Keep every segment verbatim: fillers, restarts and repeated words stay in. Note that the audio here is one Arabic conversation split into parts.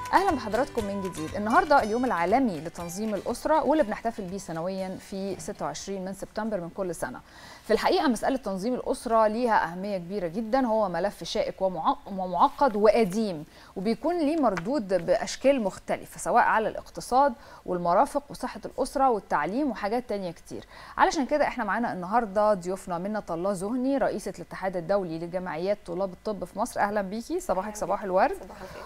اهلا بحضراتكم من جديد. النهارده اليوم العالمي لتنظيم الاسره واللي بنحتفل بيه سنويا في ستة وعشرين من سبتمبر من كل سنه. في الحقيقه مساله تنظيم الاسره ليها اهميه كبيره جدا، هو ملف شائك ومعقد وقديم وبيكون ليه مردود باشكال مختلفه سواء على الاقتصاد والمرافق وصحه الاسره والتعليم وحاجات تانية كتير. علشان كده احنا معانا النهارده ضيوفنا منة الله زهني رئيسه الاتحاد الدولي لجمعيات طلاب الطب في مصر. اهلا بيكي، صباحك صباح الورد. صباح الخير.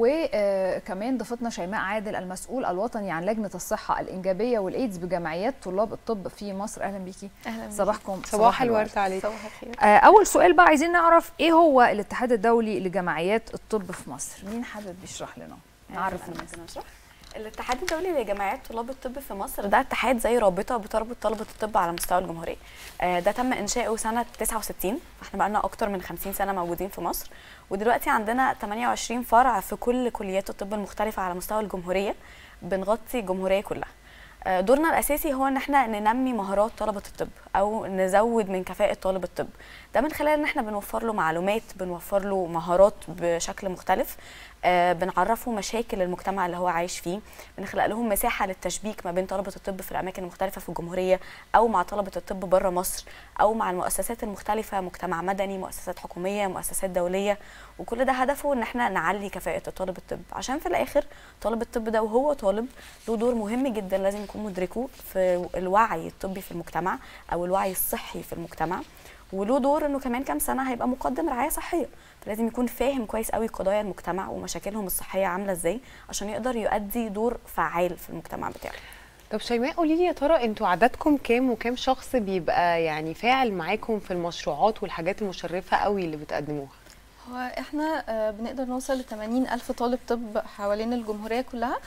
وكمان ضيفتنا شيماء عادل المسؤول الوطني عن لجنه الصحه الانجابيه والايدز بجمعيات طلاب الطب في مصر. اهلا بيكي. اهلا صباحكم صباح الورد عليك. صباح الخير. اول سؤال بقى، عايزين نعرف ايه هو الاتحاد الدولي لجمعيات الطب في مصر؟ مين حابب يشرح لنا؟ نعرف الناس. نشرح. الاتحاد الدولي لجمعيات طلاب الطب في مصر ده اتحاد زي رابطه بتربط طلبه الطب على مستوى الجمهوريه. ده تم انشاؤه سنه تسعة وستين، فاحنا بقى لنا اكتر من خمسين سنه موجودين في مصر، ودلوقتي عندنا ثمانية وعشرين فرع في كل كليات الطب المختلفه على مستوى الجمهوريه، بنغطي الجمهوريه كلها. دورنا الاساسي هو ان احنا ننمي مهارات طلبه الطب او نزود من كفاءه طالب الطب، ده من خلال ان احنا بنوفر له معلومات، بنوفر له مهارات بشكل مختلف، آه بنعرفه مشاكل المجتمع اللي هو عايش فيه، بنخلق لهم مساحه للتشبيك ما بين طلبه الطب في الاماكن المختلفه في الجمهوريه او مع طلبه الطب بره مصر او مع المؤسسات المختلفه، مجتمع مدني، مؤسسات حكوميه، مؤسسات دوليه، وكل ده هدفه ان احنا نعلي كفاءه طالب الطب، عشان في الاخر طالب الطب ده وهو طالب له دور مهم جدا لازم يكون مدركه في الوعي الطبي في المجتمع او الوعي الصحي في المجتمع، وله دور انه كمان كام سنه هيبقى مقدم رعايه صحيه، فلازم يكون فاهم كويس قوي قضايا المجتمع ومشاكلهم الصحيه عامله ازاي عشان يقدر يؤدي دور فعال في المجتمع بتاعه. طب شيماء، قولي لي يا ترى انتوا عددكم كام وكام شخص بيبقى يعني فاعل معاكم في المشروعات والحاجات المشرفه قوي اللي بتقدموها؟ هو احنا بنقدر نوصل ل ثمانين ألف طالب طب حوالين الجمهوريه كلها،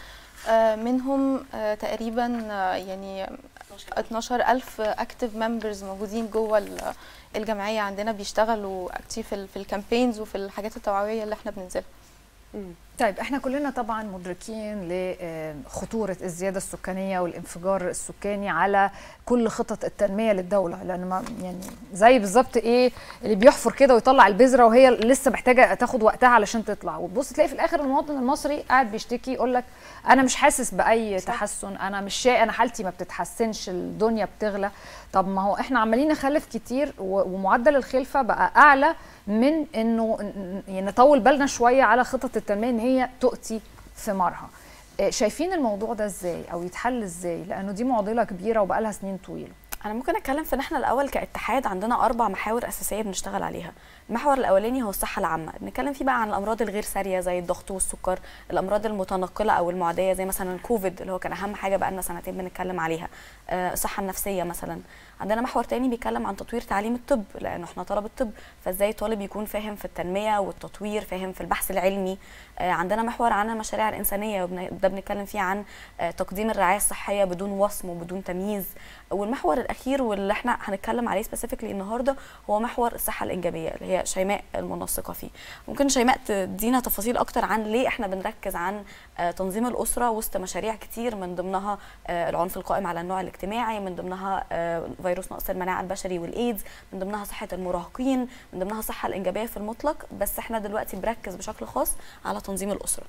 منهم تقريبا يعني اتناشر ألف اكتيف ممبرز موجودين جوه الجمعيه عندنا، بيشتغلوا اكتيف في الكامبينز وفي الحاجات التوعويه اللي احنا بننزلها. طيب احنا كلنا طبعا مدركين لخطوره الزياده السكانيه والانفجار السكاني على كل خطط التنميه للدوله، لان ما يعني زي بالظبط ايه اللي بيحفر كده ويطلع البذره وهي لسه محتاجه تاخد وقتها علشان تطلع، وتبص تلاقي في الاخر المواطن المصري قاعد بيشتكي يقول لك انا مش حاسس باي تحسن، انا مش شايف، انا حالتي ما بتتحسنش، الدنيا بتغلى. طب ما هو احنا عمالين نخلف كتير ومعدل الخلفه بقى اعلى من انه نطول بالنا شويه على خطط التنميه ان هي تؤتي ثمارها. شايفين الموضوع ده ازاي او يتحل ازاي؟ لانه دي معضله كبيره وبقى لها سنين طويله. انا ممكن اتكلم في ان احنا الاول كاتحاد عندنا اربع محاور اساسيه بنشتغل عليها. المحور الاولاني هو الصحه العامه، بنتكلم فيه بقى عن الامراض الغير ساريه زي الضغط والسكر، الامراض المتنقله او المعديه زي مثلا الكوفيد اللي هو كان اهم حاجه بقى لنا سنتين بنتكلم عليها، آه الصحه النفسيه مثلا. عندنا محور تاني بيتكلم عن تطوير تعليم الطب، لانه احنا طلب الطب، فازاي طالب يكون فاهم في التنميه والتطوير، فاهم في البحث العلمي. آه عندنا محور عن المشاريع الانسانيه، وده بنتكلم فيه عن آه تقديم الرعايه الصحيه بدون وصم وبدون تمييز. والمحور الاخير واللي احنا هنتكلم عليه سبيسيفيكلي النهارده هو محور الصحه الانجابيه اللي هي شيماء المنسقه فيه. ممكن شيماء تدينا تفاصيل اكتر عن ليه احنا بنركز عن آه تنظيم الاسره وسط مشاريع كتير، من ضمنها آه العنف القائم على النوع الاجتماعي، من ضمنها آه فيروس نقص المناعه البشري والايدز، من ضمنها صحه المراهقين، من ضمنها الصحه الانجابيه في المطلق، بس احنا دلوقتي بنركز بشكل خاص على تنظيم الاسره.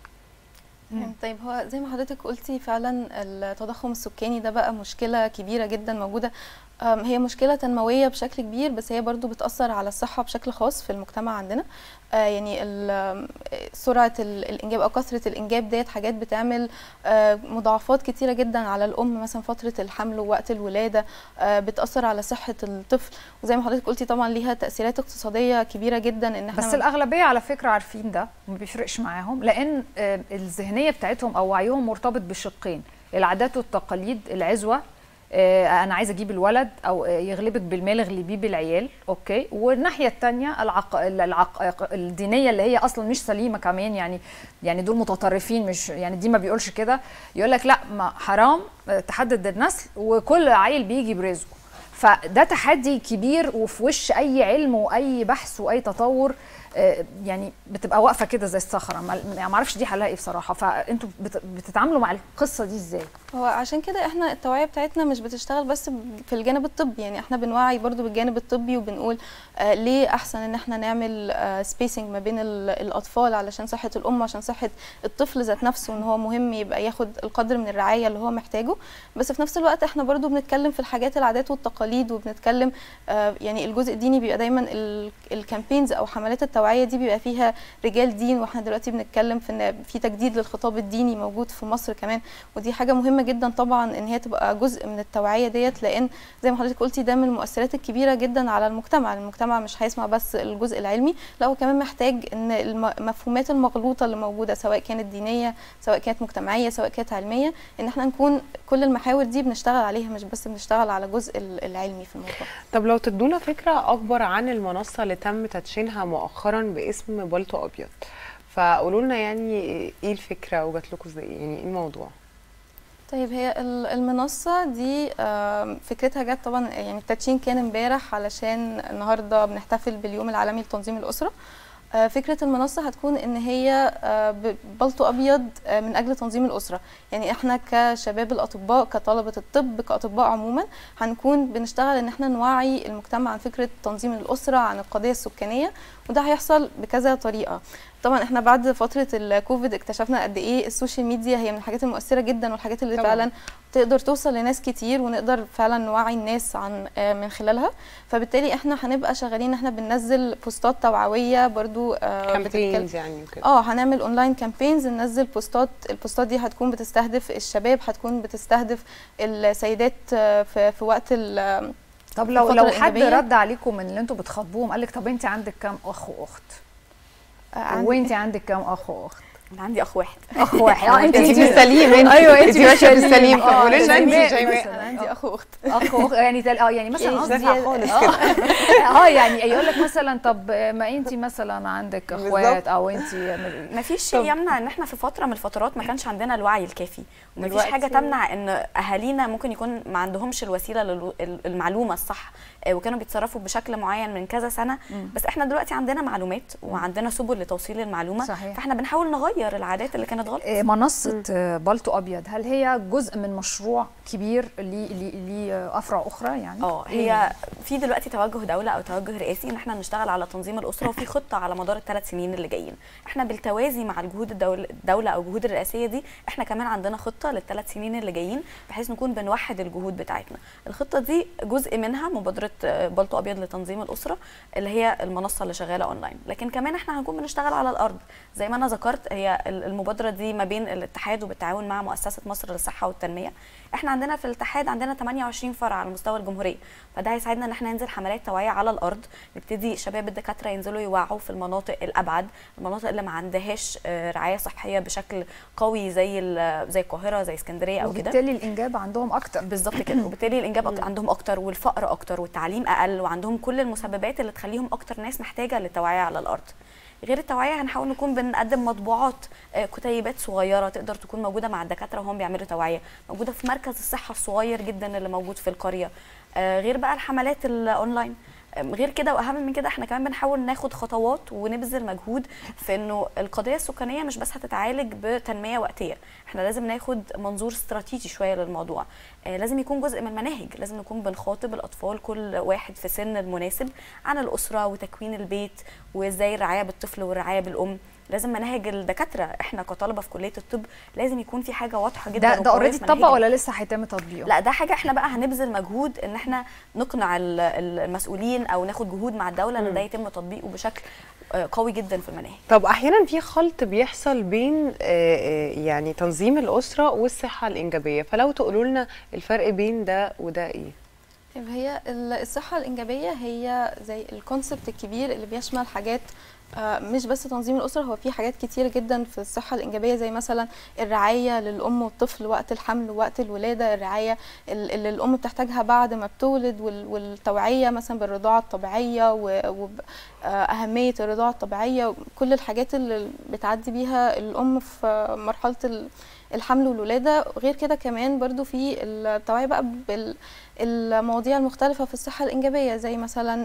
طيب هو زي ما حضرتك قلتي فعلا التضخم السكاني ده بقى مشكله كبيره جدا موجوده، هي مشكله تنمويه بشكل كبير، بس هي برضو بتاثر على الصحه بشكل خاص في المجتمع عندنا. يعني سرعه الانجاب او كثره الانجاب ديت حاجات بتعمل مضاعفات كتيره جدا على الام، مثلا فتره الحمل ووقت الولاده، بتاثر على صحه الطفل، وزي ما حضرتك قلتي طبعا ليها تاثيرات اقتصاديه كبيره جدا. ان احنا بس الاغلبيه على فكره عارفين ده ما بيفرقش معاهم، لان الذهنيه بتاعتهم او وعيهم مرتبط بشقين، العادات والتقاليد، العزوه، انا عايزه اجيب الولد او يغلبك بالمال اغلبيه بالعيال، اوكي، والناحيه الثانيه العق... العق... الدينيه اللي هي اصلا مش سليمه كمان، يعني يعني دول متطرفين، مش يعني دي ما بيقولش كده، يقول لك لا ما حرام تحدد النسل وكل عيل بيجي برزقه. فده تحدي كبير وفي وش اي علم واي بحث واي تطور يعني بتبقى واقفه كده زي الصخره، ما اعرفش دي حلها ايه بصراحه. فانتوا بتتعاملوا مع القصه دي ازاي؟ هو عشان كده احنا التوعيه بتاعتنا مش بتشتغل بس في الجانب الطبي، يعني احنا بنوعي برضو بالجانب الطبي وبنقول آه ليه احسن ان احنا نعمل آه سبيسنج ما بين الاطفال علشان صحه الام، عشان صحه الطفل ذات نفسه، ان هو مهم يبقى ياخد القدر من الرعايه اللي هو محتاجه. بس في نفس الوقت احنا برضو بنتكلم في الحاجات العادات والتقاليد، وبنتكلم آه يعني الجزء الديني بيبقى دايما الكامبينز او حملات التوعيه دي بيبقى فيها رجال دين، واحنا دلوقتي بنتكلم في ان في تجديد للخطاب الديني موجود في مصر كمان، ودي حاجه مهمه جدا طبعا ان هي تبقى جزء من التوعيه ديت، لان زي ما حضرتك قلتي ده من المؤثرات الكبيره جدا على المجتمع. المجتمع مش هيسمع بس الجزء العلمي، لا هو كمان محتاج ان المفهومات المغلوطه اللي موجوده سواء كانت دينيه سواء كانت مجتمعيه سواء كانت علميه، ان احنا نكون كل المحاور دي بنشتغل عليها، مش بس بنشتغل على الجزء العلمي في الموضوع. طب لو تدونا فكره اكبر عن المنصه اللي تم تدشينها مؤخرا باسم بالطو ابيض، فقولوا لنا يعني ايه الفكره وجات لكم ازاي، يعني ايه الموضوع؟ طيب هي المنصه دي فكرتها جت طبعا، يعني التدشين كان امبارح علشان النهارده بنحتفل باليوم العالمي لتنظيم الاسره. فكره المنصه هتكون ان هي بالطو ابيض من اجل تنظيم الاسره، يعني احنا كشباب الاطباء كطلبه الطب كاطباء عموما هنكون بنشتغل ان احنا نوعي المجتمع عن فكره تنظيم الاسره، عن القضيه السكانيه، وده هيحصل بكذا طريقه. طبعا احنا بعد فتره الكوفيد اكتشفنا قد ايه السوشيال ميديا هي من الحاجات المؤثره جدا والحاجات اللي طبعا فعلا تقدر توصل لناس كتير، ونقدر فعلا نوعي الناس عن من خلالها. فبالتالي احنا هنبقى شغالين ان احنا بننزل بوستات توعويه برضو كامبينز يعني وكده. اه هنعمل اونلاين كامبينز، ننزل بوستات، البوستات دي هتكون بتستهدف الشباب، هتكون بتستهدف السيدات في, في وقت ال طب لو لو حد رد عليكم من اللي انتوا بتخاطبوهم قال لك طب انت عندك كام اخ واخت؟ وانت عندك كام اخ واخت؟ انا عندي اخ واحد. اخ واحد. اه انت مش سليم. انت ايوه انت مش سليم. قولي لنا انت شيماء. انا عندي اخ واخت. اخ واخت يعني اه يعني مثلا قصدي خالص كده. اه يعني يقول لك مثلا طب ما انت مثلا عندك اخوات او انت ما فيش شيء يمنع ان احنا في فتره من الفترات ما كانش عندنا الوعي الكافي، وما فيش حاجه تمنع ان اهالينا ممكن يكون ما عندهمش الوسيله للمعلومه الصح، وكانوا بيتصرفوا بشكل معين من كذا سنه. بس احنا دلوقتي عندنا معلومات وعندنا سبل لتوصيل المعلومه. صحيح. فاحنا بنحاول نغير العادات اللي كانت غلط. منصه بالطو ابيض هل هي جزء من مشروع كبير ليه افرع اخرى يعني؟ اه هي في دلوقتي توجه دوله او توجه رئاسي ان احنا نشتغل على تنظيم الاسره، وفي خطه على مدار الثلاث سنين اللي جايين. احنا بالتوازي مع الجهود الدوله الدوله او الجهود الرئاسيه دي، احنا كمان عندنا خطه للثلاث سنين اللي جايين بحيث نكون بنوحد الجهود بتاعتنا. الخطه دي جزء منها مبادره بالطو ابيض لتنظيم الاسره اللي هي المنصه اللي شغاله اونلاين، لكن كمان احنا هنكون بنشتغل على الارض زي ما انا ذكرت. هي المبادره دي ما بين الاتحاد وبالتعاون مع مؤسسه مصر للصحه والتنميه. احنا عندنا في الاتحاد عندنا ثمانية وعشرين فرع على مستوى الجمهوريه، فده هيساعدنا ان احنا ننزل حملات توعيه على الارض، نبتدي شباب الدكاتره ينزلوا يوعوا في المناطق الابعد، المناطق اللي ما عندهاش رعايه صحيه بشكل قوي زي زي القاهره زي اسكندريه او كده، وبالتالي الانجاب عندهم اكتر. بالظبط كده، وبالتالي الانجاب عندهم اكتر والفقر اكتر والتعليم اقل، وعندهم كل المسببات اللي تخليهم اكتر ناس محتاجه للتوعيه على الارض. غير التوعيه هنحاول نكون بنقدم مطبوعات كتيبات صغيره تقدر تكون موجوده مع الدكاتره وهم بيعملوا توعيه، موجوده في مركز الصحه الصغير جدا اللي موجود في القريه. غير بقى الحملات الاونلاين. غير كده واهم من كده احنا كمان بنحاول ناخد خطوات ونبذل مجهود في انه القضيه السكانيه مش بس هتتعالج بتنميه وقتيه، احنا لازم ناخد منظور استراتيجي شويه للموضوع. آه لازم يكون جزء من المناهج، لازم نكون بنخاطب الاطفال كل واحد في سن المناسب عن الاسره وتكوين البيت وازاي الرعايه بالطفل والرعايه بالام. لازم مناهج الدكاتره، احنا كطلبه في كليه الطب لازم يكون في حاجه واضحه جدا. ده ده اوريدي اتطبق ولا لسه هيتم تطبيقه؟ لا ده حاجه احنا بقى هنبذل مجهود ان احنا نقنع المسؤولين او ناخد جهود مع الدوله ان ده يتم تطبيقه بشكل قوي جدا في المناهج. طب احيانا في خلط بيحصل بين يعني تنظيم الاسره والصحه الانجابيه، فلو تقولوا لنا الفرق بين ده وده ايه؟ هي الصحه الانجابيه هي زي الكونسبت الكبير اللي بيشمل حاجات آه، مش بس تنظيم الأسرة، هو في حاجات كتير جدا في الصحة الإنجابية زي مثلا الرعاية للأم والطفل وقت الحمل ووقت الولادة، الرعاية اللي الأم بتحتاجها بعد ما بتولد، والتوعية مثلا بالرضاعة الطبيعية وأهمية الرضاعة الطبيعية، كل الحاجات اللي بتعدي بيها الأم في مرحلة الحمل والولادة. غير كده كمان برضو في التوعية بقى بالمواضيع المختلفة في الصحة الإنجابية زي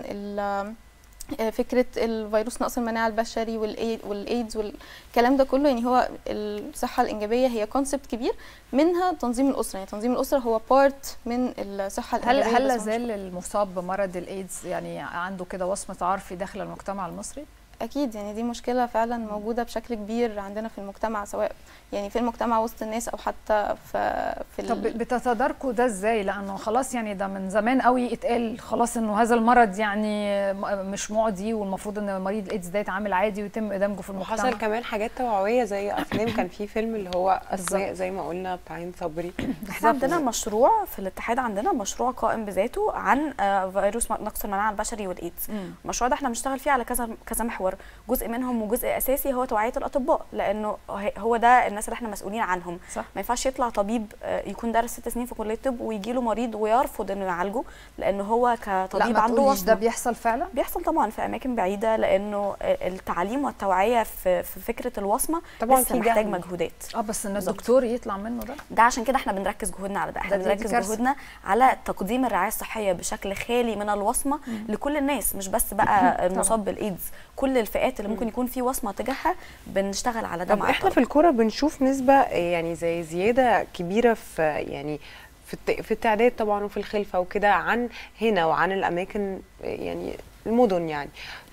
مثلا فكرة الفيروس نقص المناعة البشري والإيدز والكلام ده كله. يعني هو الصحة الإنجابية هي كونسبت كبير، منها تنظيم الأسرة. يعني تنظيم الأسرة هو بارت من الصحة الإنجابية. هل هل لازال المصاب بمرض الإيدز يعني عنده كده وصمة عار في داخل المجتمع المصري؟ أكيد، يعني دي مشكلة فعلا موجودة بشكل كبير عندنا في المجتمع، سواء يعني في المجتمع وسط الناس أو حتى في في طب بتتداركوا ده ازاي؟ لأنه خلاص يعني ده من زمان قوي اتقال خلاص إنه هذا المرض يعني مش معدي، والمفروض إن مريض الإيدز ده يتعامل عادي ويتم إدماجه في المجتمع. وحصل كمان حاجات توعوية زي أفلام، كان في فيلم اللي هو أسماء زي ما قلنا بتاع هند صبري. احنا عندنا مشروع في الاتحاد، عندنا مشروع قائم بذاته عن فيروس نقص المناعة البشري والإيدز. المشروع ده احنا بنشتغل فيه على كذا كذا محور، جزء منهم وجزء اساسي هو توعيه الاطباء، لانه هو ده الناس اللي احنا مسؤولين عنهم. صح. ما ينفعش يطلع طبيب يكون دارس ست سنين في كليه الطب ويجي له مريض ويرفض انه يعالجه، لانه هو كطبيب لا عنده وصمه. ده بيحصل فعلا؟ بيحصل طبعا في اماكن بعيده، لانه التعليم والتوعيه في, في فكره الوصمه طبعا لسه محتاج مجهودات. اه بس ان الدكتور يطلع منه ده ده عشان كده احنا بنركز جهودنا على ده. احنا بنركز جهودنا على تقديم الرعايه الصحيه بشكل خالي من الوصمه مم. لكل الناس، مش بس بقى المصاب بالايدز، كل الفئات اللي ممكن يكون في وصمه تجاهها بنشتغل على ده. طب احنا في الكوره بنشوف نسبه يعني زي زياده كبيره في يعني في في التعداد طبعا وفي الخلفه وكده عن هنا وعن الاماكن يعني المدن، يعني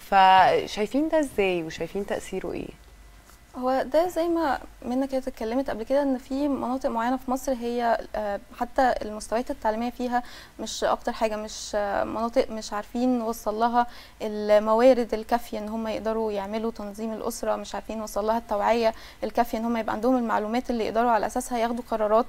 فشايفين ده ازاي وشايفين تاثيره ايه؟ هو ده زي ما منى كانت اتكلمت قبل كده، ان في مناطق معينه في مصر هي حتى المستويات التعليميه فيها مش اكتر حاجه، مش مناطق مش عارفين نوصل لها الموارد الكافيه ان هم يقدروا يعملوا تنظيم الاسره، مش عارفين نوصل لها التوعيه الكافيه ان هم يبقى عندهم المعلومات اللي يقدروا على اساسها ياخدوا قرارات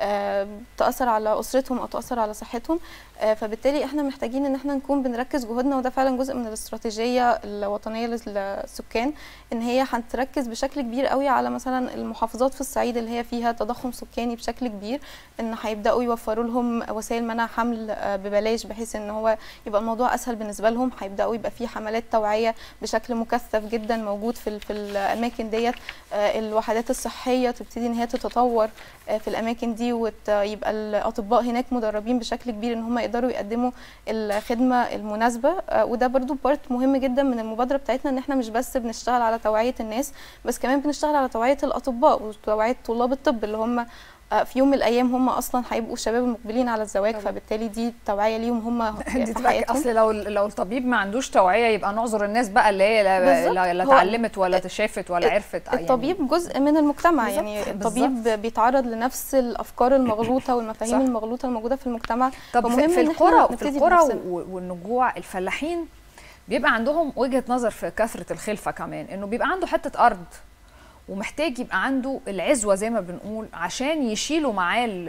تاثر على اسرتهم او تاثر على صحتهم. فبالتالي احنا محتاجين ان احنا نكون بنركز جهودنا، وده فعلا جزء من الاستراتيجيه الوطنيه للسكان، ان هي هتركز بشكل كبير قوي على مثلا المحافظات في الصعيد اللي هي فيها تضخم سكاني بشكل كبير، ان هيبداوا يوفروا لهم وسائل منع حمل ببلاش بحيث ان هو يبقى الموضوع اسهل بالنسبه لهم. هيبداوا يبقى في حملات توعيه بشكل مكثف جدا موجود في في الاماكن ديت، الوحدات الصحيه تبتدي ان هي تتطور في الاماكن دي، ويبقى الاطباء هناك مدربين بشكل كبير ان هم يقدروا يقدموا الخدمه المناسبه. وده برضو بارت مهم جدا من المبادره بتاعتنا، ان احنا مش بس بنشتغل على توعيه الناس، بس كمان بنشتغل على توعيه الاطباء وتوعيه طلاب الطب اللي هم في يوم من الايام هم اصلا هيبقوا الشباب المقبلين على الزواج، فبالتالي دي توعيه ليهم هم في حياتهم. اصل لو لو الطبيب ما عندوش توعيه يبقى نعذر الناس بقى اللي هي لا, لا اتعلمت ولا شافت ولا عرفت. الطبيب يعني جزء من المجتمع، يعني الطبيب بالزبط. بيتعرض لنفس الافكار المغلوطه والمفاهيم صح. المغلوطه الموجوده في المجتمع. طب في, في القرى في القرى والنجوع الفلاحين بيبقى عندهم وجهه نظر في كثره الخلفه كمان، انه بيبقى عنده حته ارض ومحتاج يبقى عنده العزوه زي ما بنقول عشان يشيلوا معاه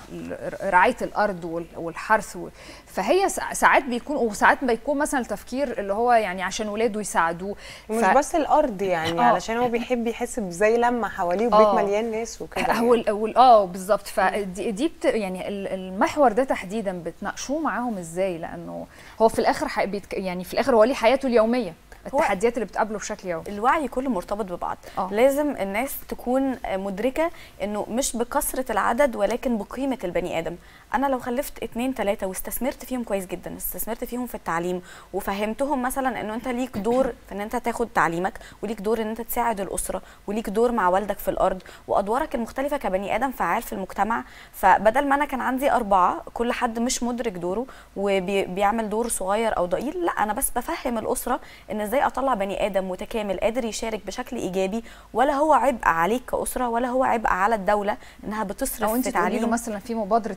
رعايه الارض والحرث، فهي ساعات بيكون وساعات بيكون مثلا التفكير اللي هو يعني عشان ولاده يساعدوه، مش ف... بس الارض يعني آه. علشان هو بيحب يحس بزي لما حواليه وبيت آه. مليان ناس وكده هو يعني. اه بالظبط. فدي دي بت... يعني المحور ده تحديدا بتناقشوه معاهم ازاي؟ لانه هو في الاخر ح... بيتك... يعني في الاخر هو ليه حياته اليوميه، التحديات اللي بتقابله بشكل يومي. الوعي كله مرتبط ببعض. أوه. لازم الناس تكون مدركه انه مش بكثره العدد ولكن بقيمه البني ادم. انا لو خلفت اتنين تلاته واستثمرت فيهم كويس جدا، استثمرت فيهم في التعليم وفهمتهم مثلا انه انت ليك دور في ان انت تاخد تعليمك، وليك دور ان انت تساعد الاسره، وليك دور مع والدك في الارض، وادوارك المختلفه كبني ادم فعال في المجتمع. فبدل ما انا كان عندي اربعه كل حد مش مدرك دوره وبيعمل دور صغير او ضئيل، لا انا بس بفهم الاسره ان ازاي اطلع بني ادم متكامل قادر يشارك بشكل ايجابي، ولا هو عبء عليك كاسره ولا هو عبء على الدوله انها بتصرف في تعليم. مثلا في مبادره اتنين كفايه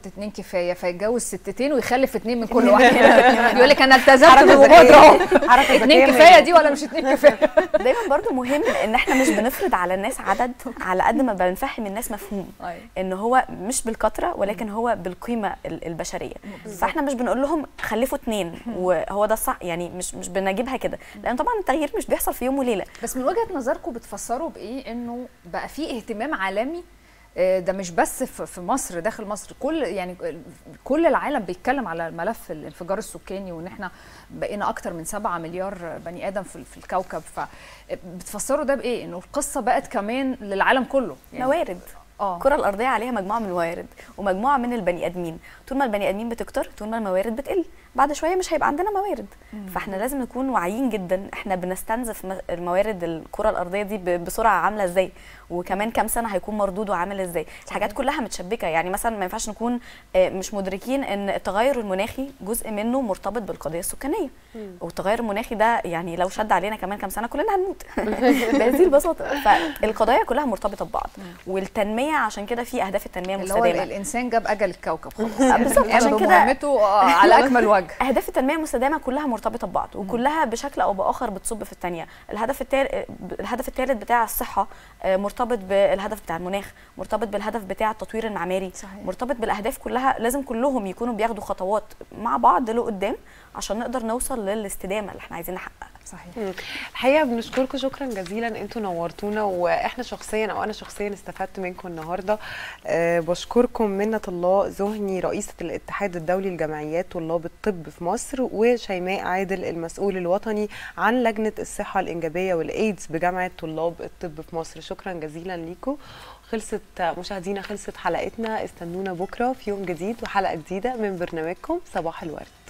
كفايه فيتجوز ستتين ويخلف اتنين من كل واحد. يقول لك انا التزمت بالمبادره، اتنين كفايه دي ولا مش اتنين كفايه؟ دايما برضو مهم ان احنا مش بنفرض على الناس عدد على قد ما بنفهم الناس مفهوم ان هو مش بالكثره ولكن هو بالقيمه البشريه. فاحنا مش بنقول لهم خلفوا اتنين وهو ده الصح، يعني مش مش بنجيبها كده، لان طبعا التغيير مش بيحصل في يوم وليله. بس من وجهه نظركم بتفسروا بايه انه بقى في اهتمام عالمي؟ ده مش بس في مصر، داخل مصر، كل يعني كل العالم بيتكلم على ملف الانفجار السكاني، وان احنا بقينا اكتر من سبعة مليار بني ادم في الكوكب. فبتفسروا ده بايه؟ انه القصه بقت كمان للعالم كله يعني موارد. اه الكره الارضيه عليها مجموعه من الموارد ومجموعه من البني ادمين، طول ما البني ادمين بتكتر طول ما الموارد بتقل، بعد شويه مش هيبقى عندنا موارد. مم. فاحنا لازم نكون واعيين جدا احنا بنستنزف الموارد الكره الارضيه دي بسرعه عامله ازاي، وكمان كام سنه هيكون مردوده عامل ازاي. الحاجات كلها متشبكه، يعني مثلا ما ينفعش نكون مش مدركين ان التغير المناخي جزء منه مرتبط بالقضيه السكانيه. مم. والتغير المناخي ده يعني لو شد علينا كمان كام سنه كلنا هنموت بهذه البساطه. فالقضايا كلها مرتبطه ببعض. مم. والتنميه عشان كده في اهداف التنميه المستدامه، اللي هو الانسان جاب اجل الكوكب خلاص بالظبط، عشان كده مهمته على اكمل وجه. اهداف التنميه المستدامه كلها مرتبطه ببعض وكلها بشكل او باخر بتصب في الثانيه. الهدف الثالث الهدف الثالث بتاع الصحه مرتبط بالهدف بتاع المناخ، مرتبط بالهدف بتاع التطوير المعماري. صحيح. مرتبط بالاهداف كلها، لازم كلهم يكونوا بياخدوا خطوات مع بعض لقدام عشان نقدر نوصل للاستدامه اللي احنا عايزين نحققها. صحيح. الحقيقه بنشكركم شكرا جزيلا، انتوا نورتونا، واحنا شخصيا او انا شخصيا استفدت منكم النهارده. أه بشكركم منة الله زهني رئيسه الاتحاد الدولي لجمعيات طلاب الطب في مصر، وشيماء عادل المسؤول الوطني عن لجنه الصحه الانجابيه والايدز بجامعه طلاب الطب في مصر. شكرا جزيلا ليكم. خلصت مشاهدينا، خلصت حلقتنا، استنونا بكره في يوم جديد وحلقه جديده من برنامجكم صباح الورد.